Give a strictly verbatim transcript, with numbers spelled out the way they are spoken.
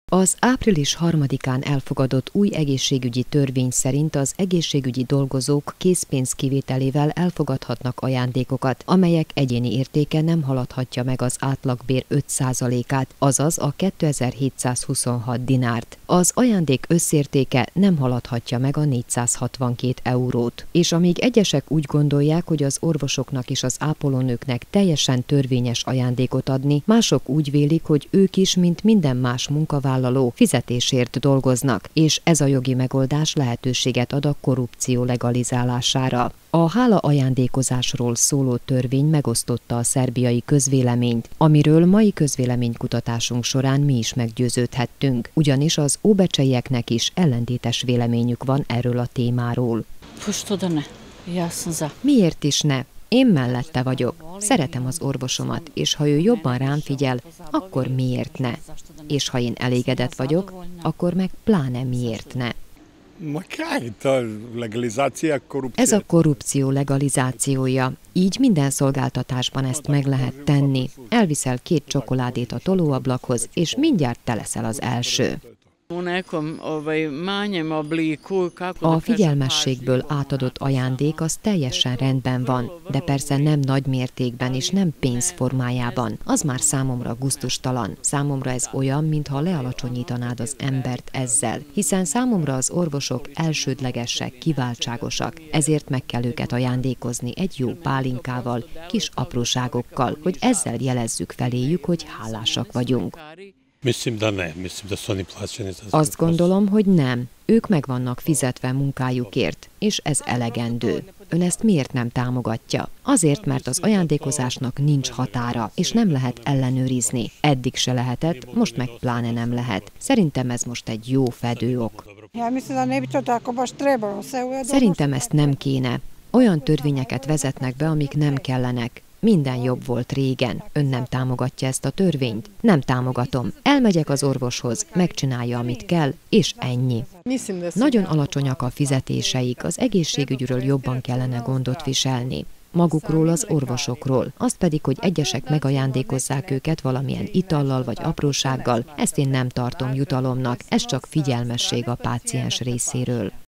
Az április harmadikán elfogadott új egészségügyi törvény szerint az egészségügyi dolgozók készpénz elfogadhatnak ajándékokat, amelyek egyéni értéke nem haladhatja meg az átlagbér öt százalékát, azaz a kétezer-hétszázhuszonhat dinárt. Az ajándék összértéke nem haladhatja meg a négyszázhatvankét eurót. És amíg egyesek úgy gondolják, hogy az orvosoknak és az ápolónőknek teljesen törvényes ajándékot adni, mások úgy vélik, hogy ők is, mint minden más munkavállaló, fizetésért dolgoznak, és ez a jogi megoldás lehetőséget ad a korrupció legalizálására. A hála ajándékozásról szóló törvény megosztotta a szerbiai közvéleményt, amiről mai közvéleménykutatásunk során mi is meggyőződhettünk, ugyanis az óbecseieknek is ellentétes véleményük van erről a témáról. Miért is ne? Én mellette vagyok, szeretem az orvosomat, és ha ő jobban rám figyel, akkor miért ne? És ha én elégedett vagyok, akkor meg pláne miért ne? Ez a korrupció legalizációja, így minden szolgáltatásban ezt meg lehet tenni. Elviszel két csokoládét a tolóablakhoz, és mindjárt te leszel az első. A figyelmességből átadott ajándék az teljesen rendben van, de persze nem nagy mértékben és nem pénz formájában. Az már számomra gusztustalan. Számomra ez olyan, mintha lealacsonyítanád az embert ezzel, hiszen számomra az orvosok elsődlegesek, kiváltságosak, ezért meg kell őket ajándékozni egy jó pálinkával, kis apróságokkal, hogy ezzel jelezzük feléjük, hogy hálásak vagyunk. Azt gondolom, hogy nem. Ők meg vannak fizetve munkájukért, és ez elegendő. Ön ezt miért nem támogatja? Azért, mert az ajándékozásnak nincs határa, és nem lehet ellenőrizni. Eddig se lehetett, most meg pláne nem lehet. Szerintem ez most egy jó fedőok. Szerintem ezt nem kéne. Olyan törvényeket vezetnek be, amik nem kellenek. Minden jobb volt régen. Ön nem támogatja ezt a törvényt? Nem támogatom. Elmegyek az orvoshoz, megcsinálja, amit kell, és ennyi. Nagyon alacsonyak a fizetéseik, az egészségügyről jobban kellene gondot viselni. Magukról, az orvosokról. Azt pedig, hogy egyesek megajándékozzák őket valamilyen itallal vagy aprósággal, ezt én nem tartom jutalomnak, ez csak figyelmesség a páciens részéről.